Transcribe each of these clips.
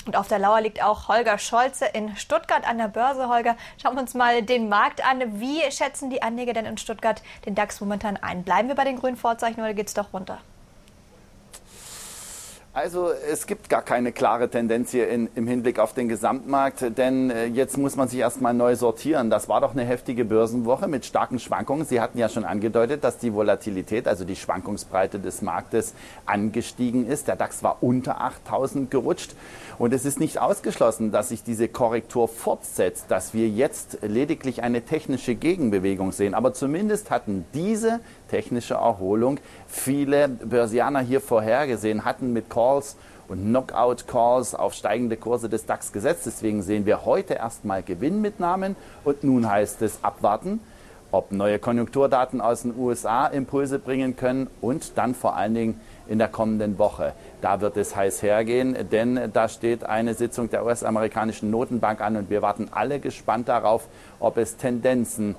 Und auf der Lauer liegt auch Holger Scholze in Stuttgart an der Börse. Holger, schauen wir uns mal den Markt an. Wie schätzen die Anleger denn in Stuttgart den DAX momentan ein? Bleiben wir bei den grünen Vorzeichen oder geht es doch runter? Also es gibt gar keine klare Tendenz hier im Hinblick auf den Gesamtmarkt, denn jetzt muss man sich erstmal neu sortieren. Das war doch eine heftige Börsenwoche mit starken Schwankungen. Sie hatten ja schon angedeutet, dass die Volatilität, also die Schwankungsbreite des Marktes angestiegen ist. Der DAX war unter 8.000 gerutscht und es ist nicht ausgeschlossen, dass sich diese Korrektur fortsetzt, dass wir jetzt lediglich eine technische Gegenbewegung sehen. Aber zumindest hatten diese technische Erholung viele Börsianer hier vorhergesehen, hatten mit Calls und Knockout-Calls auf steigende Kurse des DAX gesetzt. Deswegen sehen wir heute erstmal Gewinnmitnahmen und nun heißt es abwarten, ob neue Konjunkturdaten aus den USA Impulse bringen können und dann vor allen Dingen in der kommenden Woche. Da wird es heiß hergehen, denn da steht eine Sitzung der US-amerikanischen Notenbank an und wir warten alle gespannt darauf, ob Tendenzen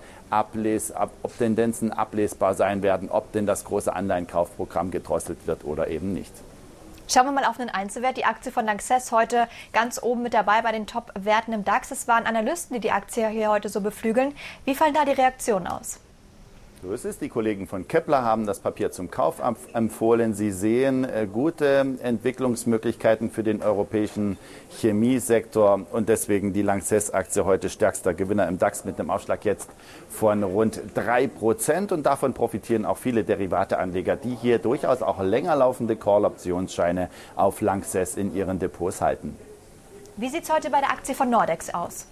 ablesbar sein werden, ob denn das große Anleihenkaufprogramm gedrosselt wird oder eben nicht. Schauen wir mal auf einen Einzelwert. Die Aktie von Lanxess heute ganz oben mit dabei bei den Top-Werten im DAX. Es waren Analysten, die die Aktie hier heute so beflügeln. Wie fallen da die Reaktionen aus? So ist es. Die Kollegen von Kepler haben das Papier zum Kauf empfohlen. Sie sehen gute Entwicklungsmöglichkeiten für den europäischen Chemiesektor und deswegen die Lanxess-Aktie heute stärkster Gewinner im DAX mit einem Aufschlag jetzt von rund 3%. Und davon profitieren auch viele Derivateanleger, die hier durchaus auch länger laufende Call-Optionsscheine auf Lanxess in ihren Depots halten. Wie sieht es heute bei der Aktie von Nordex aus?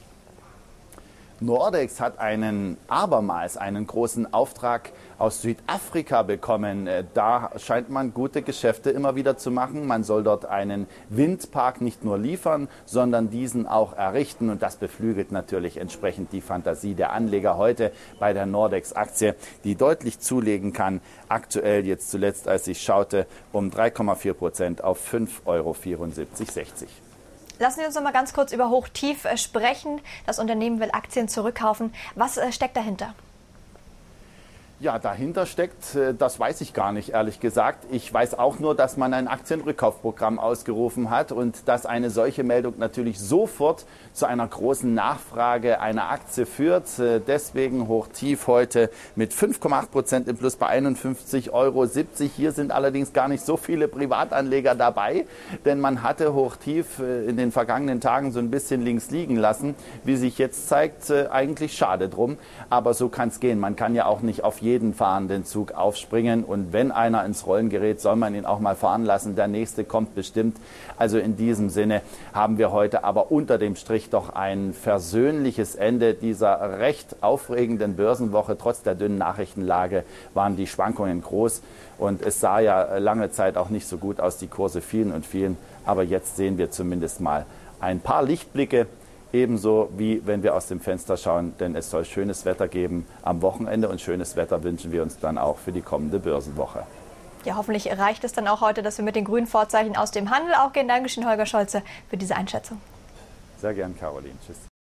Nordex hat abermals einen großen Auftrag aus Südafrika bekommen. Da scheint man gute Geschäfte immer wieder zu machen. Man soll dort einen Windpark nicht nur liefern, sondern diesen auch errichten. Und das beflügelt natürlich entsprechend die Fantasie der Anleger heute bei der Nordex-Aktie, die deutlich zulegen kann. Aktuell jetzt zuletzt, als ich schaute, um 3,4% auf 5,74,60 €. Lassen Sie uns noch mal ganz kurz über Hochtief sprechen. Das Unternehmen will Aktien zurückkaufen. Was steckt dahinter? Ja, dahinter steckt, das weiß ich gar nicht, ehrlich gesagt. Ich weiß auch nur, dass man ein Aktienrückkaufprogramm ausgerufen hat und dass eine solche Meldung natürlich sofort zu einer großen Nachfrage einer Aktie führt. Deswegen Hochtief heute mit 5,8% im Plus bei 51,70 €. Hier sind allerdings gar nicht so viele Privatanleger dabei, denn man hatte Hochtief in den vergangenen Tagen so ein bisschen links liegen lassen. Wie sich jetzt zeigt, eigentlich schade drum. Aber so kann es gehen. Man kann ja auch nicht auf jeden fahrenden Zug aufspringen und wenn einer ins Rollen gerät, soll man ihn auch mal fahren lassen. Der nächste kommt bestimmt. Also in diesem Sinne haben wir heute aber unter dem Strich doch ein versöhnliches Ende dieser recht aufregenden Börsenwoche. Trotz der dünnen Nachrichtenlage waren die Schwankungen groß und es sah ja lange Zeit auch nicht so gut aus. Die Kurse fielen und fielen, aber jetzt sehen wir zumindest mal ein paar Lichtblicke. Ebenso wie wenn wir aus dem Fenster schauen, denn es soll schönes Wetter geben am Wochenende und schönes Wetter wünschen wir uns dann auch für die kommende Börsenwoche. Ja, hoffentlich reicht es dann auch heute, dass wir mit den grünen Vorzeichen aus dem Handel auch gehen. Dankeschön, Holger Scholze, für diese Einschätzung. Sehr gern, Caroline. Tschüss.